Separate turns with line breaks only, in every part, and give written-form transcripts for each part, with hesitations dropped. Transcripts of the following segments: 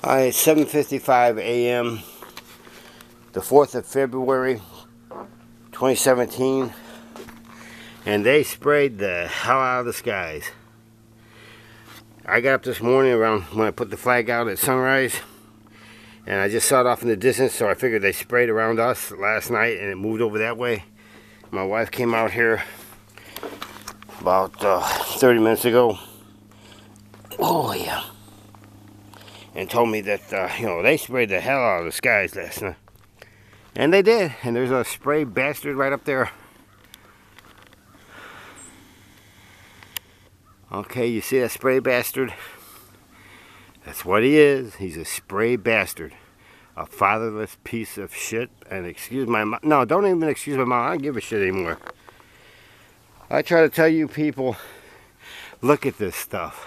It's 7:55 a.m. the 4th of February 2017, and they sprayed the hell out of the skies. I got up this morning around when I put the flag out at sunrise, and I just saw it off in the distance, so I figured they sprayed around us last night and it moved over that way. My wife came out here about 30 minutes ago. Oh yeah. And told me that, they sprayed the hell out of the skies last night. And they did. And there's a spray bastard right up there. Okay, you see that spray bastard? That's what he is. He's a spray bastard. A fatherless piece of shit. And excuse my mouth. No, don't even excuse my mouth. I don't give a shit anymore. I try to tell you people, look at this stuff.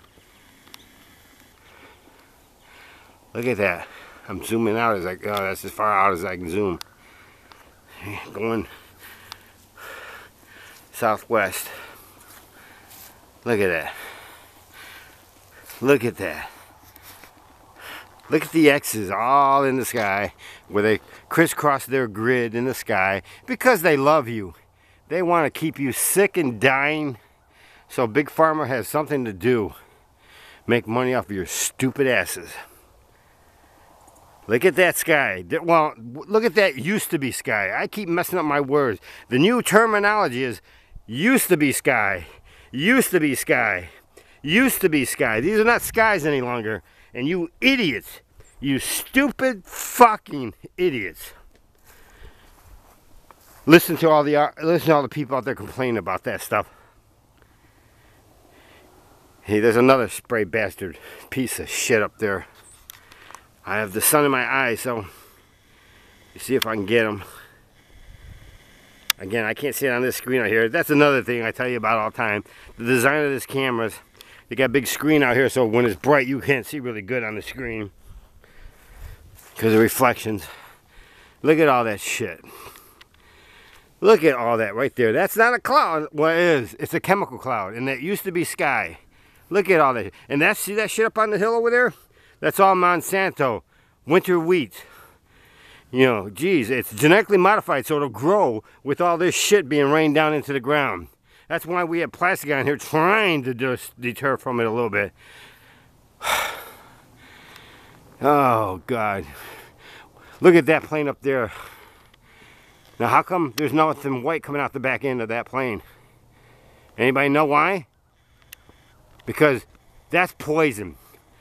Look at that. I'm zooming out as that's as far out as I can zoom. Going southwest. Look at that. Look at that. Look at the X's all in the sky where they crisscross their grid in the sky because they love you. They want to keep you sick and dying so Big Pharma has something to do. Make money off of your stupid asses. Look at that sky. Well, look at that used to be sky. I keep messing up my words. The new terminology is used to be sky. Used to be sky. Used to be sky. These are not skies any longer. And you idiots, you stupid fucking idiots. Listen to all the people out there complaining about that stuff. Hey, there's another spray bastard piece of shit up there. I have the sun in my eyes, so you see if I can get them. Again, I can't see it on this screen out here. That's another thing I tell you about all the time. The design of this cameras, they got a big screen out here, so when it's bright, you can't see really good on the screen because of reflections. Look at all that shit. Look at all that right there. That's not a cloud. Well, it is. It's a chemical cloud, and that used to be sky. Look at all that. And see that shit up on the hill over there? That's all Monsanto, winter wheat. Geez, it's genetically modified so it'll grow with all this shit being rained down into the ground. That's why we have plastic on here trying to just deter from it a little bit. Oh, God. Look at that plane up there. Now, how come there's nothing white coming out the back end of that plane? Anybody know why? Because that's poison.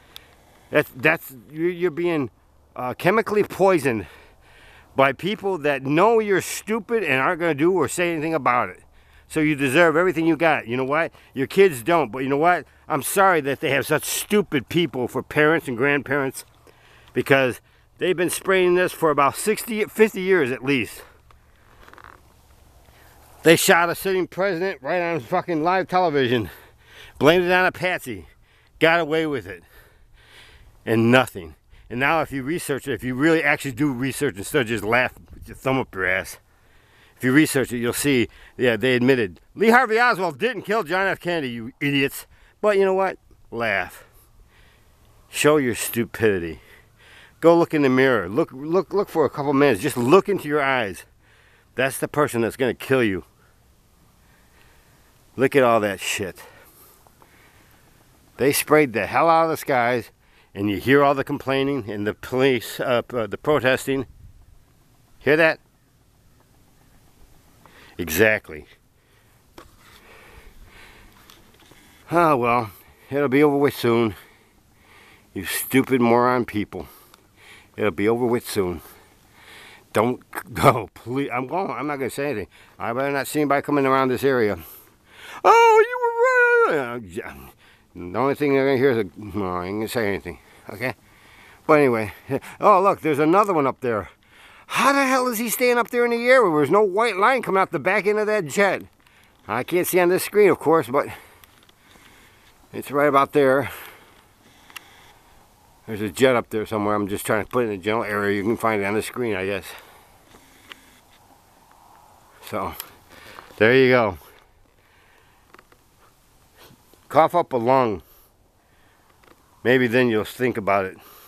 You're being chemically poisoned by people that know you're stupid and aren't going to do or say anything about it. So you deserve everything you got. You know what? Your kids don't, but you know what? I'm sorry that they have such stupid people for parents and grandparents because they've been spraying this for about 50 years at least. They shot a sitting president right on fucking live television, blamed it on a patsy, got away with it. And nothing. And now if you research it, if you really actually do research instead of just laugh with your thumb up your ass, if you research it, you'll see, yeah, they admitted Lee Harvey Oswald didn't kill John F. Kennedy, you idiots. But you know what? Laugh. Show your stupidity. Go look in the mirror. Look for a couple minutes. Just look into your eyes. That's the person that's going to kill you. Look at all that shit. They sprayed the hell out of the skies. And you hear all the complaining and the police, the protesting. Hear that? Exactly. Oh, well, it'll be over with soon. You stupid moron people. It'll be over with soon. Don't go, please. I'm not going to say anything. I better not see anybody coming around this area. Oh, you were right. The only thing they're going to hear is no, I ain't going to say anything. Okay? But anyway. Oh, look, there's another one up there. How the hell is he staying up there in the air where there's no white line coming out the back end of that jet? I can't see on this screen, of course, but it's right about there. There's a jet up there somewhere. I'm just trying to put it in the general area. You can find it on the screen, I guess. So, there you go. Cough up a lung. Maybe then you'll think about it.